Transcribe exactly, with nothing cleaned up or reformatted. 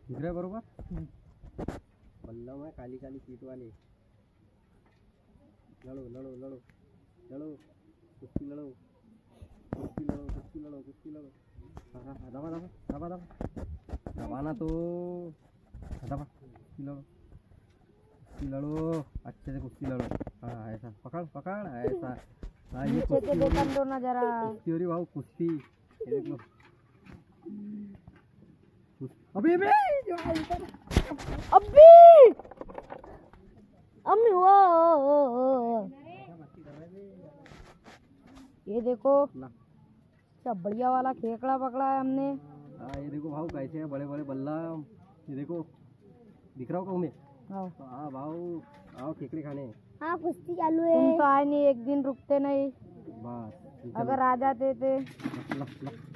दिख रहा है बरोबर। बल्ला में काली काली सीट वाले। लड़ो लड़ो लड़ो लड़ो, कुश्ती लड़ो कुश्ती लड़ो कुश्ती लड़ो कुश्ती लड़ो। हाँ हाँ हाँ, दबा दबा दबा दबा दबाना तो दबा। कुश्ती लड़ो कुश्ती लड़ो, अच्छे से कुश्ती लड़ो। हाँ ऐसा पकड़ पकड़ ऐसा। हाँ ये कुश्ती हो रही, दो ना जरा कुश्ती हो रही भाव, कुश्ती। ये देख लो। अबे अबे अबे अम्मी वो ये देखो सब बढ़िया वाला खेकड़ा पकड़ा है हमने। हाँ ये देखो भाव कैसे हैं बड़े बड़े बल्ला। ये देखो दिख रहा होगा उन्हें। हाँ भाव आओ खेकड़े खाने। हाँ कुश्ती चालू है। तुम तो आए नहीं, एक दिन रुकते नहीं। बस अगर आ जाते थे। ला, ला, ला।